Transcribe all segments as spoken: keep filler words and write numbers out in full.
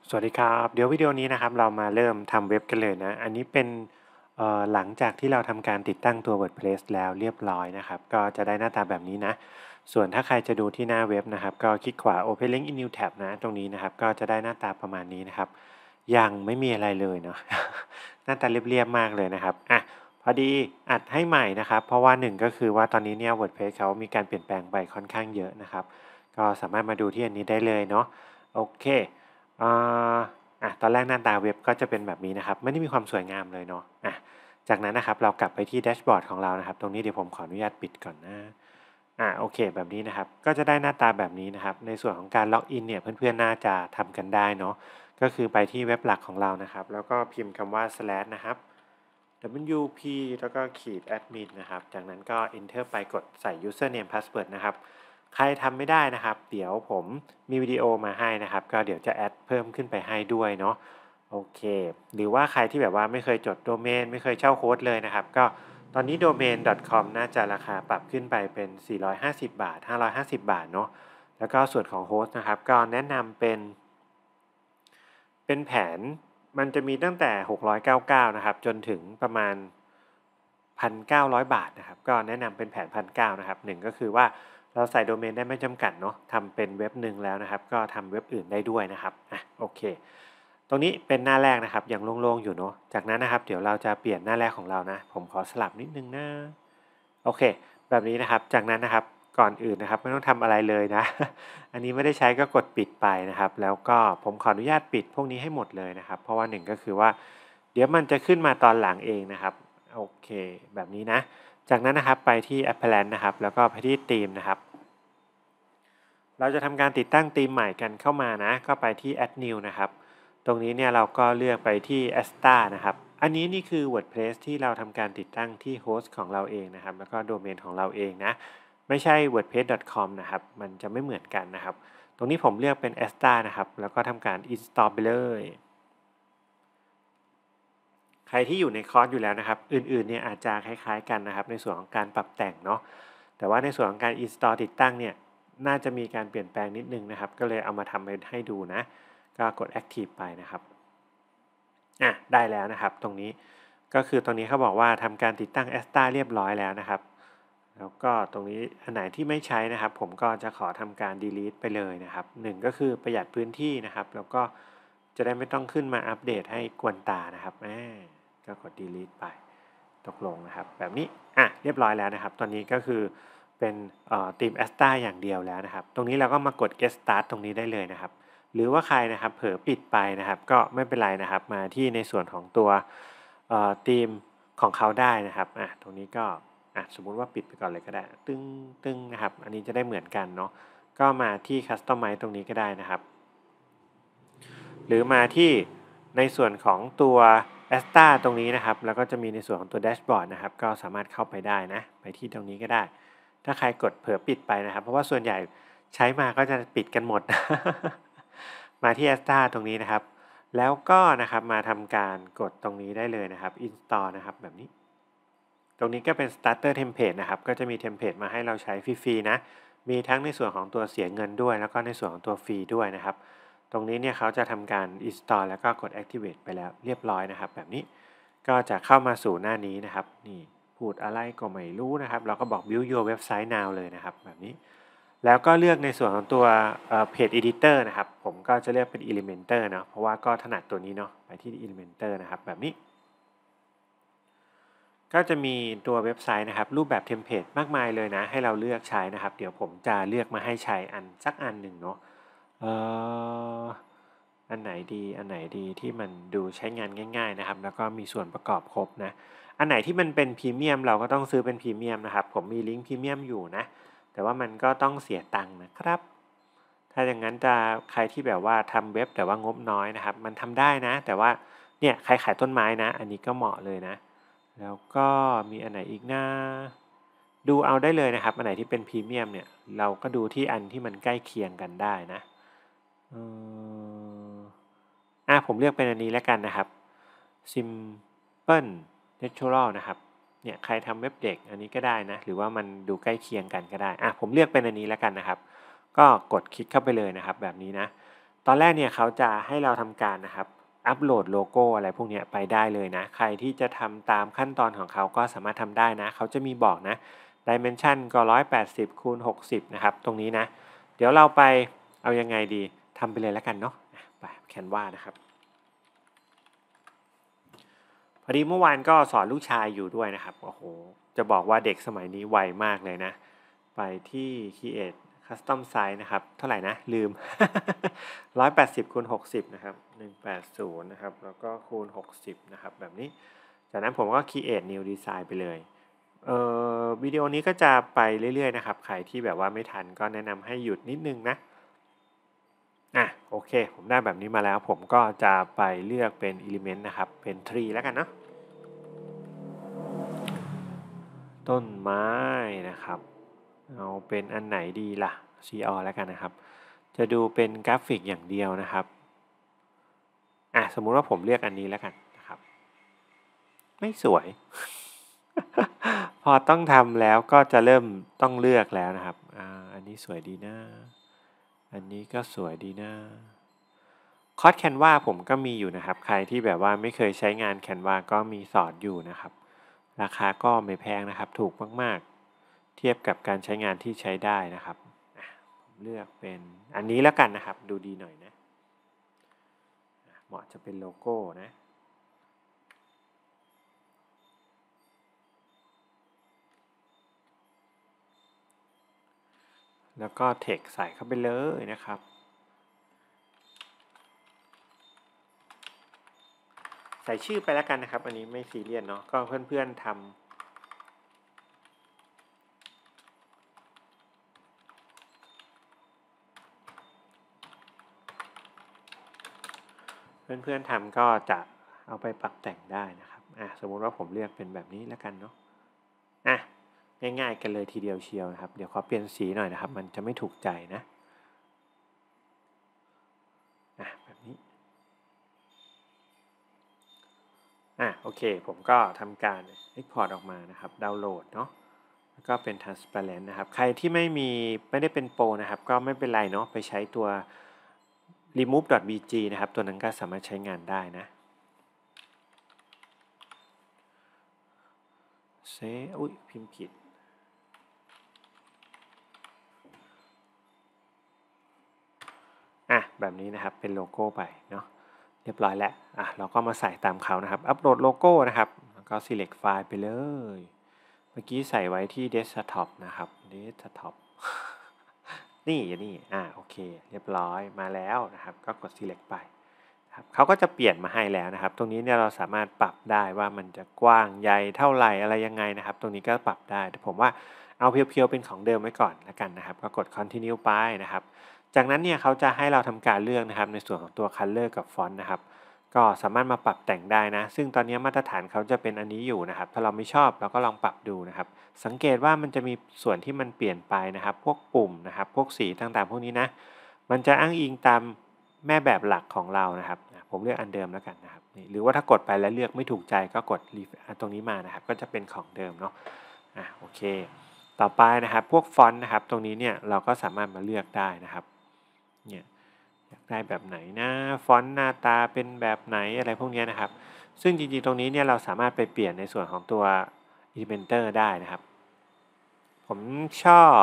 สวัสดีครับเดี๋ยววิดีโอนี้นะครับเรามาเริ่มทำเว็บกันเลยนะอันนี้เป็นเอ่อหลังจากที่เราทำการติดตั้งตัว WordPress แล้วเรียบร้อยนะครับก็จะได้หน้าตาแบบนี้นะส่วนถ้าใครจะดูที่หน้าเว็บนะครับก็คลิกขวา Open Link in New Tab นะตรงนี้นะครับก็จะได้หน้าตาประมาณนี้นะครับยังไม่มีอะไรเลยเนาะหน้าตาเรียบๆมากเลยนะครับอ่ะพอดีอัดให้ใหม่นะครับเพราะว่าหนึ่งก็คือว่าตอนนี้เนี่ย WordPress เขามีการเปลี่ยนแปลงไปค่อนข้างเยอะนะครับก็สามารถมาดูที่อันนี้ได้เลยเนาะโอเค อ่าอ่ะตอนแรกหน้าตาเว็บก็จะเป็นแบบนี้นะครับไม่ได้มีความสวยงามเลยเนาะอ่ะจากนั้นนะครับเรากลับไปที่แดชบอร์ดของเรานะครับตรงนี้เดี๋ยวผมขออนุญาตปิดก่อนนะอ่าโอเคแบบนี้นะครับก็จะได้หน้าตาแบบนี้นะครับในส่วนของการล็อกอินเนี่ยเพื่อนๆน่าจะทำกันได้เนาะก็คือไปที่เว็บหลักของเรานะครับแล้วก็พิมพ์คำว่า slash นะครับ wp แล้วก็ขีด admin นะครับจากนั้นก็ enter ไปกดใส่ username password นะครับ ใครทำไม่ได้นะครับเดี๋ยวผมมีวิดีโอมาให้นะครับก็เดี๋ยวจะแอดเพิ่มขึ้นไปให้ด้วยเนาะโอเคหรือว่าใครที่แบบว่าไม่เคยจดโดเมนไม่เคยเช่าโค้ดเลยนะครับก็ตอนนี้ domain ดอท คอม น่าจะราคาปรับขึ้นไปเป็นสี่ร้อยห้าสิบบาทห้าร้อยห้าสิบ บาทเนาะแล้วก็ส่วนของโฮสต์นะครับก็แนะนำเป็นเป็นแผนมันจะมีตั้งแต่หกร้อยเก้าสิบเก้านะครับจนถึงประมาณ หนึ่งพันเก้าร้อย บาทนะครับก็แนะนำเป็นแผนหนึ่งพันเก้าร้อยนะครับหนึ่งก็คือว่าเราใส่โดเมนได้ไม่จำกัดเนาะทำเป็นเว็บหนึ่งแล้วนะครับก็ทำเว็บอื่นได้ด้วยนะครับอ่ะโอเคตรงนี้เป็นหน้าแรกนะครับยังโล่งๆอยู่เนาะจากนั้นนะครับเดี๋ยวเราจะเปลี่ยนหน้าแรกของเรานะผมขอสลับนิดนึงนะโอเคแบบนี้นะครับจากนั้นนะครับก่อนอื่นนะครับไม่ต้องทำอะไรเลยนะอันนี้ไม่ได้ใช้ก็กดปิดไปนะครับแล้วก็ผมขออนุญาตปิดพวกนี้ให้หมดเลยนะครับเพราะว่าหนึ่งก็คือว่าเดี๋ยวมันจะขึ้นมาตอนหลังเองนะครับ โอเคแบบนี้นะจากนั้นนะครับไปที่ Appearance นะครับแล้วก็ไปที่ Theme นะครับเราจะทำการติดตั้งธีมใหม่กันเข้ามานะก็ไปที่ Add New นะครับตรงนี้เนี่ยเราก็เลือกไปที่ Asta นะครับอันนี้นี่คือ WordPress ที่เราทำการติดตั้งที่โฮสต์ของเราเองนะครับแล้วก็โดเมนของเราเองนะไม่ใช่ วอร์ดเพรส ดอท คอม นะครับมันจะไม่เหมือนกันนะครับตรงนี้ผมเลือกเป็น Asta นะครับแล้วก็ทำการ Install ไปเลย ใครที่อยู่ในคอร์สอยู่แล้วนะครับอื่นๆเนี่ยอาจจะคล้ายๆกันนะครับในส่วนของการปรับแต่งเนาะแต่ว่าในส่วนของการ install ติดตั้งเนี่ยน่าจะมีการเปลี่ยนแปลงนิดนึงนะครับก็เลยเอามาทำให้ดูนะก็กด active ไปนะครับอ่ะได้แล้วนะครับตรงนี้ก็คือตรงนี้เขาบอกว่าทำการติดตั้ง Asta เรียบร้อยแล้วนะครับแล้วก็ตรงนี้อันไหนที่ไม่ใช้นะครับผมก็จะขอทำการ delete ไปเลยนะครับหนึ่งก็คือประหยัดพื้นที่นะครับแล้วก็จะได้ไม่ต้องขึ้นมาอัปเดตให้กวนตานะครับอ่า ก็กด delete ไปตกลงนะครับแบบนี้อ่ะเรียบร้อยแล้วนะครับตอนนี้ก็คือเป็นทีม Asta อย่างเดียวแล้วนะครับตรงนี้เราก็มากด get start ตรงนี้ได้เลยนะครับหรือว่าใครนะครับเผลอปิดไปนะครับก็ไม่เป็นไรนะครับมาที่ในส่วนของตัวทีมของเขาได้นะครับอ่ะตรงนี้ก็อ่ะสมมุติว่าปิดไปก่อนเลยก็ได้ตึ้งตึ้งนะครับอันนี้จะได้เหมือนกันเนาะก็มาที่ customize ตรงนี้ก็ได้นะครับ หรือมาที่ในส่วนของตัว Asta ตรงนี้นะครับแล้วก็จะมีในส่วนของตัวแดชบอร์ดนะครับก็สามารถเข้าไปได้นะไปที่ตรงนี้ก็ได้ถ้าใครกดเผลอปิดไปนะครับเพราะว่าส่วนใหญ่ใช้มาก็จะปิดกันหมดมาที่ Asta ตรงนี้นะครับแล้วก็นะครับมาทำการกดตรงนี้ได้เลยนะครับ install นะครับแบบนี้ตรงนี้ก็เป็น starter template นะครับก็จะมีเทมเพลตมาให้เราใช้ฟรีๆนะมีทั้งในส่วนของตัวเสียเงินด้วยแล้วก็ในส่วนของตัวฟรีด้วยนะครับ ตรงนี้เนี่ยเขาจะทำการ install แล้วก็กด activate ไปแล้วเรียบร้อยนะครับแบบนี้ก็จะเข้ามาสู่หน้านี้นะครับนี่พูดอะไรก็ไม่รู้นะครับเราก็บอก build your website now เลยนะครับแบบนี้แล้วก็เลือกในส่วนของตัว page editor นะครับผมก็จะเลือกเป็น Elementor เนาะเพราะว่าก็ถนัดตัวนี้เนาะไปที่ Elementor นะครับแบบนี้ก็จะมีตัวเว็บไซต์นะครับรูปแบบเทมเพลตมากมายเลยนะให้เราเลือกใช้นะครับเดี๋ยวผมจะเลือกมาให้ใช้อันสักอันหนึ่งเนาะเอ่อ อันไหนดีอันไหนดีที่มันดูใช้งานง่ายๆนะครับแล้วก็มีส่วนประกอบครบนะอันไหนที่มันเป็นพรีเมียมเราก็ต้องซื้อเป็นพรีเมียมนะครับผมมีลิงก์พรีเมียมอยู่นะแต่ว่ามันก็ต้องเสียตังค์นะครับถ้าอย่างนั้นจะใครที่แบบว่าทำเว็บแต่ว่างบน้อยนะครับมันทำได้นะแต่ว่าเนี่ยใครขายต้นไม้นะอันนี้ก็เหมาะเลยนะแล้วก็มีอันไหนอีกนะดูเอาได้เลยนะครับอันไหนที่เป็นพรีเมียมเนี่ยเราก็ดูที่อันที่มันใกล้เคียงกันได้นะเออ อ่ะผมเลือกเป็นอันนี้แล้วกันนะครับ Simple Natural นะครับเนี่ยใครทำเว็บเด็กอันนี้ก็ได้นะหรือว่ามันดูใกล้เคียงกันก็ได้อ่ะผมเลือกเป็นอันนี้แล้วกันนะครับก็กดคลิกเข้าไปเลยนะครับแบบนี้นะตอนแรกเนี่ยเขาจะให้เราทำการนะครับอัปโหลดโลโก้อะไรพวกนี้ไปได้เลยนะใครที่จะทำตามขั้นตอนของเขาก็สามารถทำได้นะเขาจะมีบอกนะ Dimension ก็หนึ่งร้อยแปดสิบคูณหกสิบนะครับตรงนี้นะเดี๋ยวเราไปเอายังไงดีทำไปเลยแล้วกันเนาะไปแคนวานะครับพอดีเมื่อวานก็สอนลูกชายอยู่ด้วยนะครับโอ้โหจะบอกว่าเด็กสมัยนี้ไวมากเลยนะไปที่ Create Custom Size นะครับเท่าไหร่นะลืม หนึ่งร้อยแปดสิบคูณหกสิบนะครับหนึ่งร้อยแปดสิบนะครับแล้วก็คูณหกสิบนะครับแบบนี้จากนั้นผมก็ Create New Design ไปเลยเอ่อวิดีโอนี้ก็จะไปเรื่อยๆนะครับใครที่แบบว่าไม่ทันก็แนะนำให้หยุดนิดนึงนะอ่ะโอเคผมได้แบบนี้มาแล้วผมก็จะไปเลือกเป็น Element นะครับเป็น Tree แล้วกันเนาะต้นไม้นะครับเอาเป็นอันไหนดีล่ะ ซี อ แล้วกันนะครับจะดูเป็นกราฟิกอย่างเดียวนะครับอ่ะสมมุติว่าผมเลือกอันนี้แล้วกันนะครับไม่สวย พอต้องทำแล้วก็จะเริ่มต้องเลือกแล้วนะครับอ่าอันนี้สวยดีนะอันนี้ก็สวยดีนะคอร์สแคนวาผมก็มีอยู่นะครับใครที่แบบว่าไม่เคยใช้งานแคนวาก็มีสอนอยู่นะครับราคาก็ไม่แพงนะครับถูกมากๆเทียบกับการใช้งานที่ใช้ได้นะครับผมเลือกเป็นอันนี้แล้วกันนะครับดูดีหน่อยนะเหมาะจะเป็นโลโก้นะแล้วก็เทคใส่เข้าไปเลยนะครับใส่ชื่อไปแล้วกันนะครับอันนี้ไม่ซีเรียสเนาะก็เพื่อนๆทำเพื่อนๆทำก็จะเอาไปปรับแต่งได้นะครับอ่ะสมมุติว่าผมเลือกเป็นแบบนี้แล้วกันเนาะอ่ะง่ายๆกันเลยทีเดียวเชียวนะครับเดี๋ยวขอเปลี่ยนสีหน่อยนะครับมันจะไม่ถูกใจนะอ่ะแบบนี้อ่ะโอเคผมก็ทำการ Export ออกมานะครับดาวน์โหลดเนาะแล้วก็เป็น transparent นะครับใครที่ไม่มีไม่ได้เป็นโปรนะครับก็ไม่เป็นไรเนาะไปใช้ตัว remove.bg นะครับตัวนั้นก็สามารถใช้งานได้นะเซอุ้ยพิมพ์ผิดอ่ะแบบนี้นะครับเป็นโลโก้ไปเนาะเรียบร้อยแล้วอ่ะเราก็มาใส่ตามเขานะครับอัปโหลดโลโก้นะครับแล้วก็ select ไฟล์ไปเลยเมื่อกี้ใส่ไว้ที่ desktop นะครับ desktop นี่นี่อ่าโอเคเรียบร้อยมาแล้วนะครับก็กด select ไปครับเขาก็จะเปลี่ยนมาให้แล้วนะครับตรงนี้เนี่ยเราสามารถปรับได้ว่ามันจะกว้างใหญ่เท่าไหร่อะไรยังไงนะครับตรงนี้ก็ปรับได้แต่ผมว่าเอาเพียวๆเป็นของเดิมไว้ก่อนแล้วกันนะครับก็กด continue ไปนะครับจากนั้นเนี่ยเขาจะให้เราทำการเลือกนะครับในส่วนของตัว color กับ font นะครับก็สามารถมาปรับแต่งได้นะซึ่งตอนนี้มาตรฐานเขาจะเป็นอันนี้อยู่นะครับถ้าเราไม่ชอบเราก็ลองปรับดูนะครับสังเกตว่ามันจะมีส่วนที่มันเปลี่ยนไปนะครับพวกปุ่มนะครับพวกสีต่างๆพวกนี้นะมันจะอ้างอิงตามแม่แบบหลักของเรานะครับผมเลือกอันเดิมแล้วกันนะครับหรือว่าถ้ากดไปแล้วเลือกไม่ถูกใจก็กดตรงนี้มานะครับก็จะเป็นของเดิมเนาะอ่ะโอเคต่อไปนะครับพวกฟอนต์นะครับตรงนี้เนี่ยเราก็สามารถมาเลือกได้นะครับเนี่ยอยากได้แบบไหนนะฟอนต์หน้าตาเป็นแบบไหนอะไรพวกนี้นะครับซึ่งจริงๆตรงนี้เนี่ยเราสามารถไปเปลี่ยนในส่วนของตัว Elementor ได้นะครับผมชอบ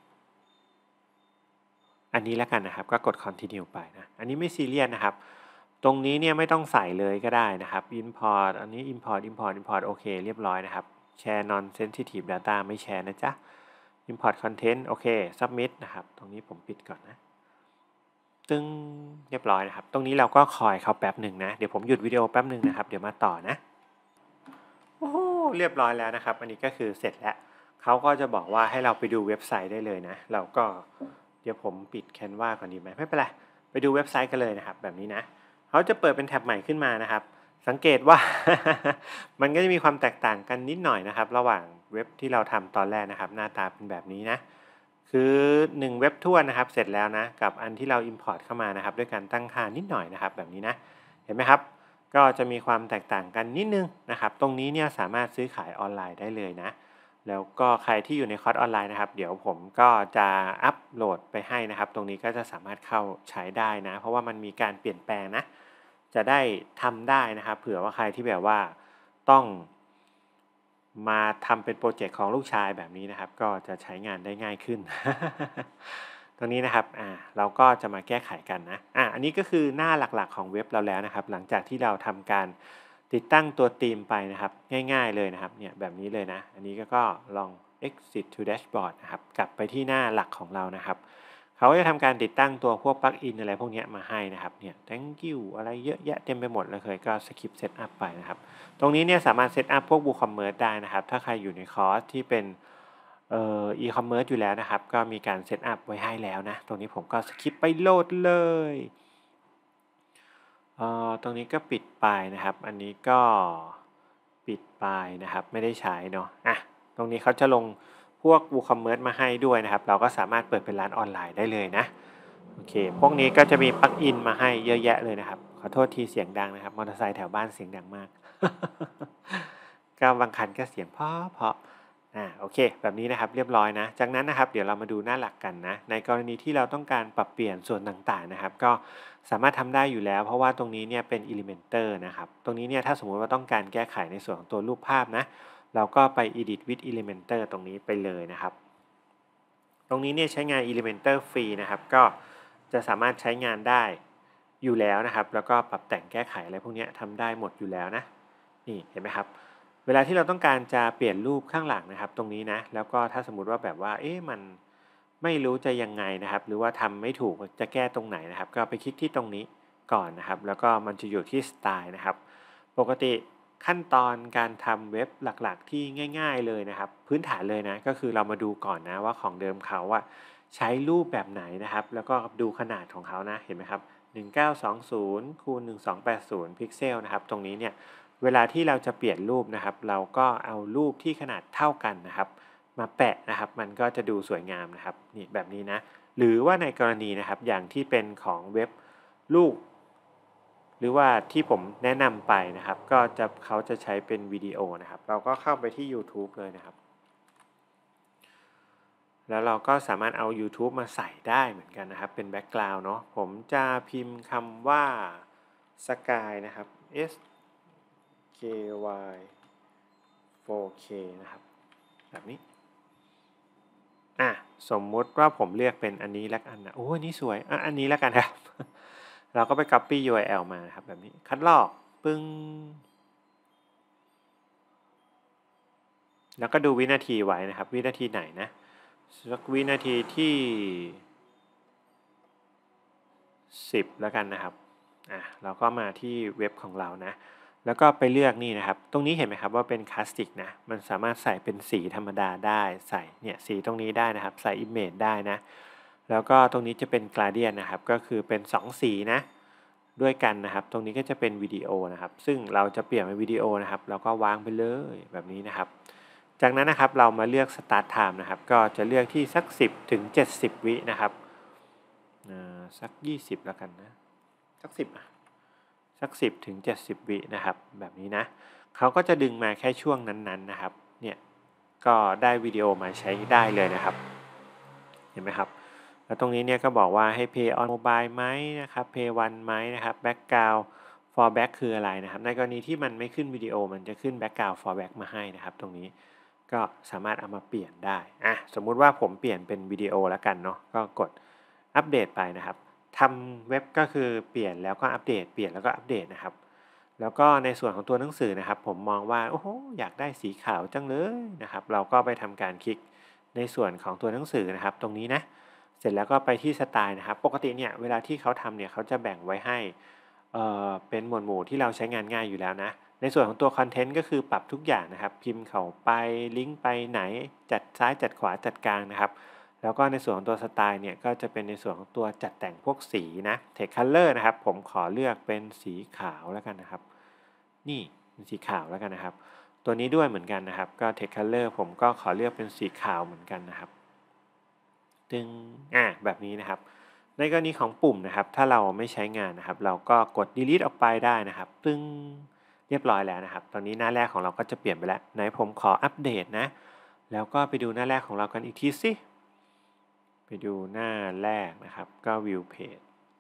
อันนี้แล้วกันนะครับก็กด continue ไปนะอันนี้ไม่ซีเรียสนะครับตรงนี้เนี่ยไม่ต้องใส่เลยก็ได้นะครับ import อันนี้ import import import โอเคเรียบร้อยนะครับแชร์ non sensitive data ไม่แชร์นะจ๊ะ import content โอเค submit นะครับตรงนี้ผมปิดก่อนนะตึงเรียบร้อยนะครับตรงนี้เราก็คอยเขาแป๊บหนึ่งนะเดี๋ยวผมหยุดวิดีโอแป๊บหนึ่งนะครับเดี๋ยวมาต่อนะโอ้เรียบร้อยแล้วนะครับอันนี้ก็คือเสร็จแล้วเขาก็จะบอกว่าให้เราไปดูเว็บไซต์ได้เลยนะเราก็เดี๋ยวผมปิด Canva ก่อนดีไหมไม่เป็นไรไปดูเว็บไซต์กันเลยนะครับแบบนี้นะเขาจะเปิดเป็นแท็บใหม่ขึ้นมานะครับสังเกตว่า มันก็จะมีความแตกต่างกันนิดหน่อยนะครับระหว่างเว็บที่เราทำตอนแรกนะครับหน้าตาเป็นแบบนี้นะคือหนึ่งเว็บทั่วนะครับเสร็จแล้วนะกับอันที่เรา Import เข้ามานะครับด้วยการตั้งค่านิดหน่อยนะครับแบบนี้นะเห็นไหมครับก็จะมีความแตกต่างกันนิดนึงนะครับตรงนี้เนี่ยสามารถซื้อขายออนไลน์ได้เลยนะแล้วก็ใครที่อยู่ในคอร์สออนไลน์นะครับเดี๋ยวผมก็จะอัปโหลดไปให้นะครับตรงนี้ก็จะสามารถเข้าใช้ได้นะเพราะว่ามันมีการเปลี่ยนแปลงนะจะได้ทำได้นะครับเผื่อว่าใครที่แบบว่าต้องมาทำเป็นโปรเจกต์ของลูกชายแบบนี้นะครับก็จะใช้งานได้ง่ายขึ้น ตรงนี้นะครับอ่าเราก็จะมาแก้ไขกันนะอ่าอันนี้ก็คือหน้าหลักๆของเว็บเราแล้วนะครับหลังจากที่เราทำการติดตั้งตัวธีมไปนะครับง่ายๆเลยนะครับเนี่ยแบบนี้เลยนะอันนี้ก็ก็ลอง exit to dashboard นะครับกลับไปที่หน้าหลักของเรานะครับเขาก็จะทำการติดตั้งตัวพวกปลั๊กอินอะไรพวกนี้มาให้นะครับเนี่ย thank you อะไรเยอะแยะเต็มไปหมดเลยก็ skip setup ไปนะครับตรงนี้เนี่ยสามารถเซตอัพพวก WooCommerce ได้นะครับถ้าใครอยู่ในคอร์สที่เป็นเอ่อ e-commerce อยู่แล้วนะครับก็มีการเซตอัพไว้ให้แล้วนะตรงนี้ผมก็สคิปไปโหลดเลยเอ่อตรงนี้ก็ปิดไปนะครับอันนี้ก็ปิดไปนะครับไม่ได้ใช้เนาะอ่ะตรงนี้เขาจะลงพวก WooCommerce มาให้ด้วยนะครับเราก็สามารถเปิดเป็นร้านออนไลน์ได้เลยนะโอเคพวกนี้ก็จะมีปลั๊กอินมาให้เยอะแยะเลยนะครับขอโทษทีเสียงดังนะครับมอเตอร์ไซค์แถวบ้านเสียงดังมาก ก็บางคันก็เสียงเพราะเพราะอ่าโอเคแบบนี้นะครับเรียบร้อยนะจากนั้นนะครับเดี๋ยวเรามาดูหน้าหลักกันนะในกรณีที่เราต้องการปรับเปลี่ยนส่วนต่างๆนะครับก็สามารถทำได้อยู่แล้วเพราะว่าตรงนี้เนี่ยเป็น Elementor นะครับตรงนี้เนี่ยถ้าสมมุติว่าต้องการแก้ไขในส่วนของตัวรูปภาพนะเราก็ไป Edit with Elementor ตรงนี้ไปเลยนะครับตรงนี้เนี่ยใช้งาน Elementor ฟรีนะครับก็จะสามารถใช้งานได้อยู่แล้วนะครับแล้วก็ปรับแต่งแก้ไขอะไรพวกนี้ทำได้หมดอยู่แล้วนะนี่เห็นไหมครับ เวลาที่เราต้องการจะเปลี่ยนรูปข้างหลังนะครับตรงนี้นะแล้วก็ถ้าสมมุติว่าแบบว่าเอ๊ะมันไม่รู้จะยังไงนะครับหรือว่าทำไม่ถูกจะแก้ตรงไหนนะครับก็ไปคลิกที่ตรงนี้ก่อนนะครับแล้วก็มันจะอยู่ที่สไตล์นะครับปกติขั้นตอนการทำเว็บหลักๆที่ง่ายๆเลยนะครับพื้นฐานเลยนะก็คือเรามาดูก่อนนะว่าของเดิมเขาอะใช้รูปแบบไหนนะครับแล้วก็ดูขนาดของเขานะเห็นไหมครับหนึ่งเก้าสองศูนย์คูณหนึ่งสองแปดศูนย์พิกเซลนะครับตรงนี้เนี่ยเวลาที่เราจะเปลี่ยนรูปนะครับเราก็เอารูปที่ขนาดเท่ากันนะครับมาแปะนะครับมันก็จะดูสวยงามนะครับนี่แบบนี้นะหรือว่าในกรณีนะครับอย่างที่เป็นของเว็บรูปหรือว่าที่ผมแนะนำไปนะครับก็จะเขาจะใช้เป็นวิดีโอนะครับเราก็เข้าไปที่ YouTube เลยนะครับแล้วเราก็สามารถเอา YouTube มาใส่ได้เหมือนกันนะครับเป็นแบ็กกราวด์เนาะผมจะพิมพ์คำว่า Sky นะครับ S K Y โฟร์ เค นะครับแบบนี้อ่ะสมมุติว่าผมเลือกเป็นอันนี้แล้วกันนะโอ้อันนี้สวยอ่ะอันนี้แล้วกันครับ เราก็ไป copy ยู อาร์ แอล มานะครับแบบนี้คัดลอกปึ้งแล้วก็ดูวินาทีไว้นะครับวินาทีไหนนะสักวินาทีที่สิบแล้วกันนะครับอ่ะเราก็มาที่เว็บของเรานะแล้วก็ไปเลือกนี่นะครับตรงนี้เห็นไหมครับว่าเป็นคลาสสิกนะมันสามารถใส่เป็นสีธรรมดาได้ใส่เนี่ยสีตรงนี้ได้นะครับใส่ Image ได้นะแล้วก็ตรงนี้จะเป็น Gradient นะครับก็คือเป็นสองสีนะด้วยกันนะครับตรงนี้ก็จะเป็นวิดีโอนะครับซึ่งเราจะเปลี่ยนเป็นวิดีโอนะครับเราก็วางไปเลยแบบนี้นะครับจากนั้นนะครับเรามาเลือก Start Time นะครับก็จะเลือกที่สักสิบถึงเจ็ดสิบวินะครับสักยี่สิบแล้วกันนะสักสิบอ่ะสักสิบถึงเจ็ดสิบวินะครับแบบนี้นะเขาก็จะดึงมาแค่ช่วงนั้นๆนะครับเนี่ยก็ได้วิดีโอมาใช้ได้เลยนะครับเห็นไหมครับแล้วตรงนี้เนี่ยก็บอกว่าให้ Pay on Mobile ไหมนะครับ Pay One ไหมนะครับ Background Fallback คืออะไรนะครับในกรณีที่มันไม่ขึ้นวิดีโอมันจะขึ้น Background Fallback มาให้นะครับตรงนี้ก็สามารถเอามาเปลี่ยนได้อ่ะสมมุติว่าผมเปลี่ยนเป็นวิดีโอแล้วกันเนาะก็กดอัปเดตไปนะครับทำเว็บก็คือเปลี่ยนแล้วก็อัปเดตเปลี่ยนแล้วก็อัปเดตนะครับแล้วก็ในส่วนของตัวหนังสือนะครับผมมองว่าโอ้โหอยากได้สีขาวจังเลยนะครับเราก็ไปทำการคลิกในส่วนของตัวหนังสือนะครับตรงนี้นะเสร็จแล้วก็ไปที่สไตล์นะครับปกติเนี่ยเวลาที่เขาทำเนี่ยเขาจะแบ่งไว้ให้เอ่อเป็นหมวดหมู่ที่เราใช้งานง่ายอยู่แล้วนะในส่วนของตัวคอนเทนต์ก็คือปรับทุกอย่างนะครับพิมพ์เข้าไปลิงก์ไปไหนจัดซ้ายจัดขวาจัดกลางนะครับ แล้วก็ในส่วนของตัวสไตล์เนี่ยก็จะเป็นในส่วนของตัวจัดแต่งพวกสีนะ Text Color นะครับผมขอเลือกเป็นสีขาวแล้วกันนะครับนี่เป็นสีขาวแล้วกันนะครับตัวนี้ด้วยเหมือนกันนะครับก็ Text Color ผมก็ขอเลือกเป็นสีขาวเหมือนกันนะครับตึงอ่าแบบนี้นะครับในกรณีของปุ่มนะครับถ้าเราไม่ใช้งานนะครับเราก็กด delete ออกไปได้นะครับตึงเรียบร้อยแล้วนะครับตอนนี้หน้าแรกของเราก็จะเปลี่ยนไปแล้วไหนผมขออัปเดตนะแล้วก็ไปดูหน้าแรกของเรากันอีกทีสิไปดูหน้าแรกนะครับก็วิวเพจ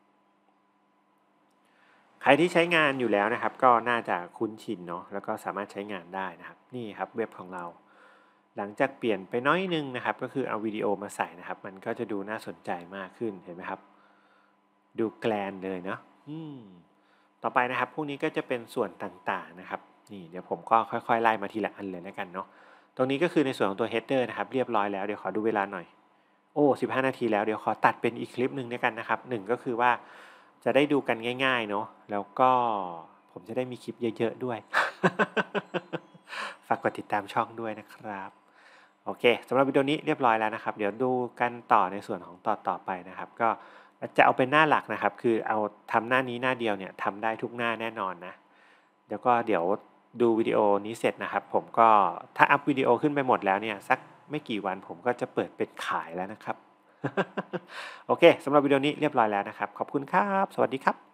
ใครที่ใช้งานอยู่แล้วนะครับก็น่าจะคุ้นชินเนาะแล้วก็สามารถใช้งานได้นะครับนี่ครับเว็บของเราหลังจากเปลี่ยนไปน้อยนึงนะครับก็คือเอาวิดีโอมาใส่นะครับมันก็จะดูน่าสนใจมากขึ้นเห็นไหมครับดูแกลนเลยเนาะอืมต่อไปนะครับพวกนี้ก็จะเป็นส่วนต่างๆนะครับนี่เดี๋ยวผมก็ค่อยๆไล่มาทีละอันเลยแล้วกันเนาะตรงนี้ก็คือในส่วนของตัว header นะครับเรียบร้อยแล้วเดี๋ยวขอดูเวลาหน่อยโอ้สิบห้านาทีแล้วเดี๋ยวขอตัดเป็นอีกคลิปหนึ่งด้วยกันนะครับหนึ่งก็คือว่าจะได้ดูกันง่ายๆเนาะแล้วก็ผมจะได้มีคลิปเยอะๆด้วย ฝากกดติดตามช่องด้วยนะครับโอเคสำหรับวิดีโอนี้เรียบร้อยแล้วนะครับเดี๋ยวดูกันต่อในส่วนของต่อต่อไปนะครับก็จะเอาเป็นหน้าหลักนะครับคือเอาทำหน้านี้หน้าเดียวเนี่ยทำได้ทุกหน้าแน่นอนนะแล้วก็เดี๋ยวดูวิดีโอนี้เสร็จนะครับผมก็ถ้าอัพวิดีโอขึ้นไปหมดแล้วเนี่ยสักไม่กี่วันผมก็จะเปิดเป็นขายแล้วนะครับ โอเคสำหรับวิดีโอนี้เรียบร้อยแล้วนะครับขอบคุณครับสวัสดีครับ